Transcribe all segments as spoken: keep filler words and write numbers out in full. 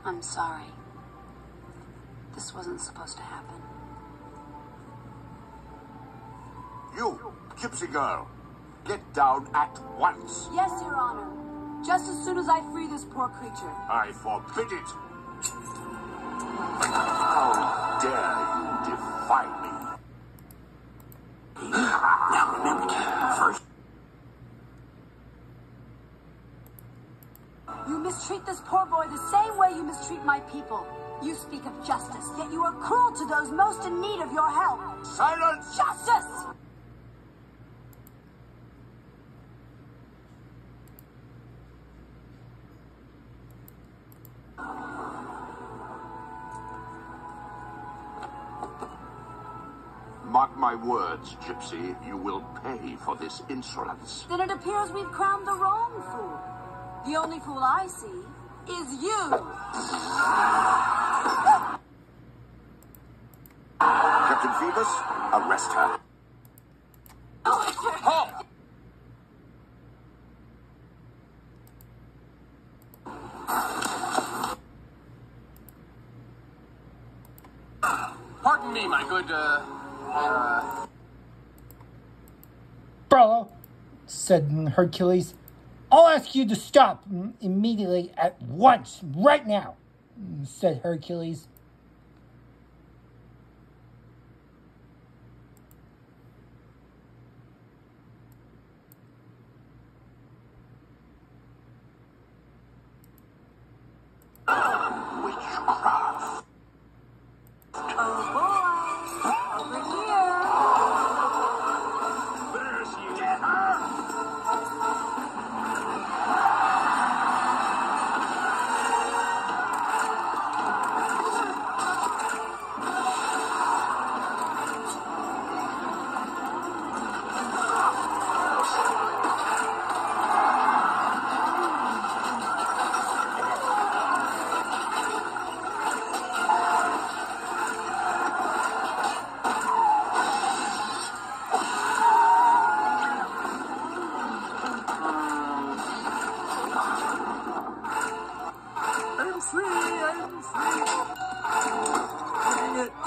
I'm sorry. This wasn't supposed to happen. You, gypsy girl, get down at once. Yes, Your Honor. Just as soon as I free this poor creature. I forbid it. How dare you defy me? Now remember, kid, first. You mistreat this poor boy the same way you mistreat my people. You speak of justice, yet you are cruel to those most in need of your help. Silence! Justice! Mark my words, Gypsy, you will pay for this insolence. Then it appears we've crowned the wrong fool. The only fool I see is you. Captain Phoebus, arrest her. Halt! Pardon me, my good, uh, uh... Brother, said Hercules, I'll ask you to stop immediately at once, right now, said Hercules. Witchcraft. Oh boy, over here. There's you. Get her! I'm free, I'm free. Dang it.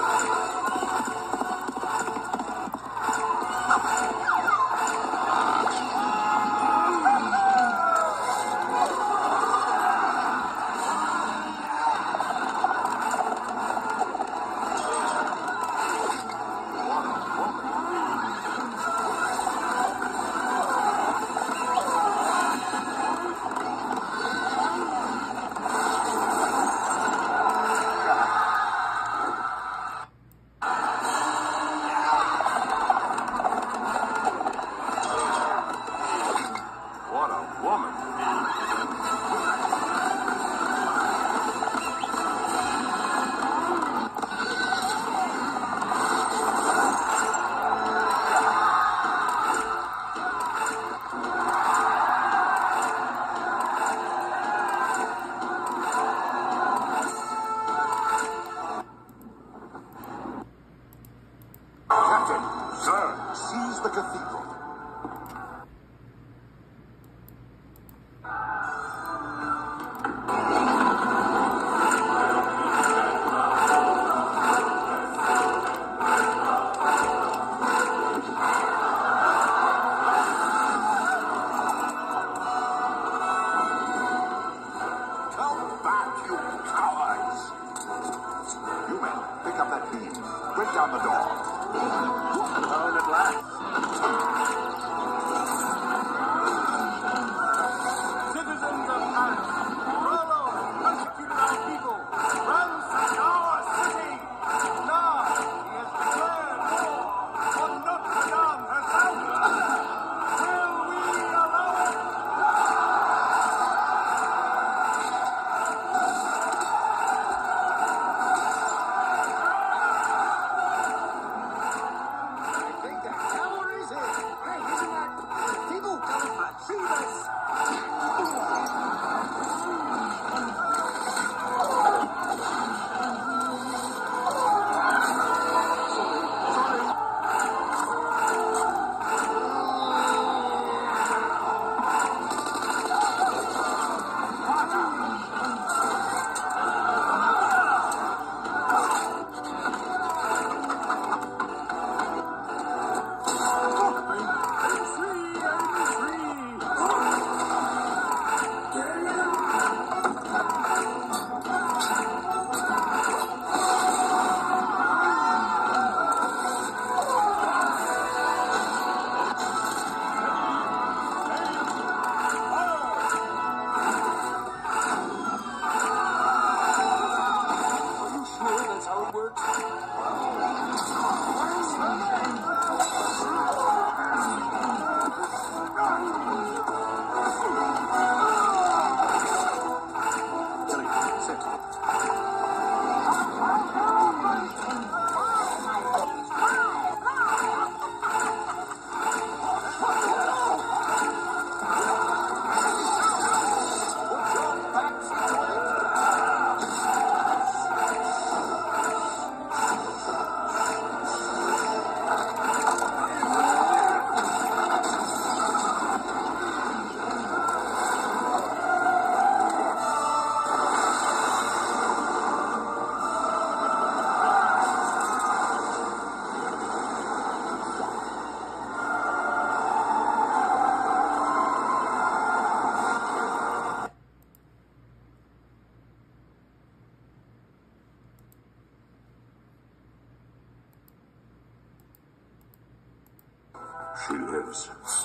She lives.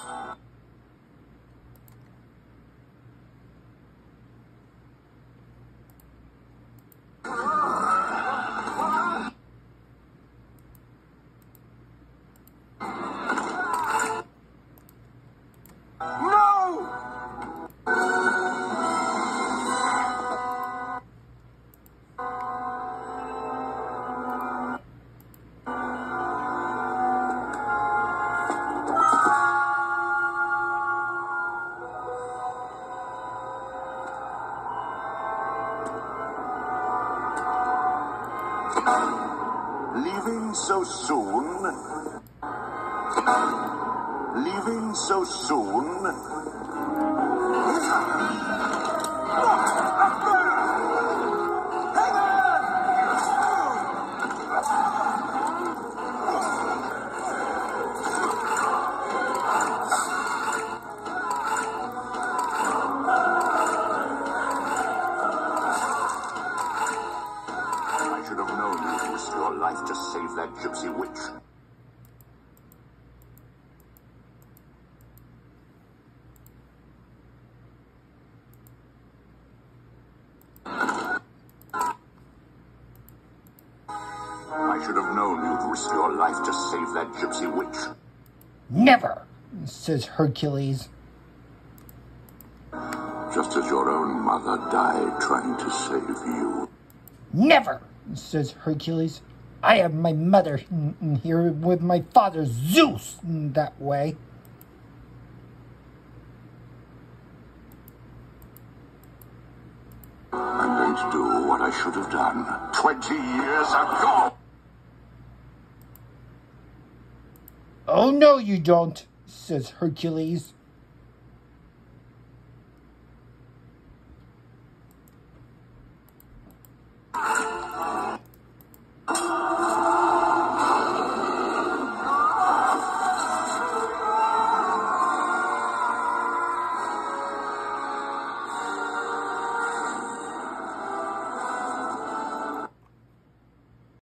Leaving so soon? Leaving so soon? I should have known you'd risk your life to save that gypsy witch. I should have known you'd risk your life to save that gypsy witch. Never, says Hercules. Just as your own mother died trying to save you. Never, says Hercules. I have my mother here with my father Zeus that way. I'm going to do what I should have done twenty years ago. Oh, no, you don't, says Hercules.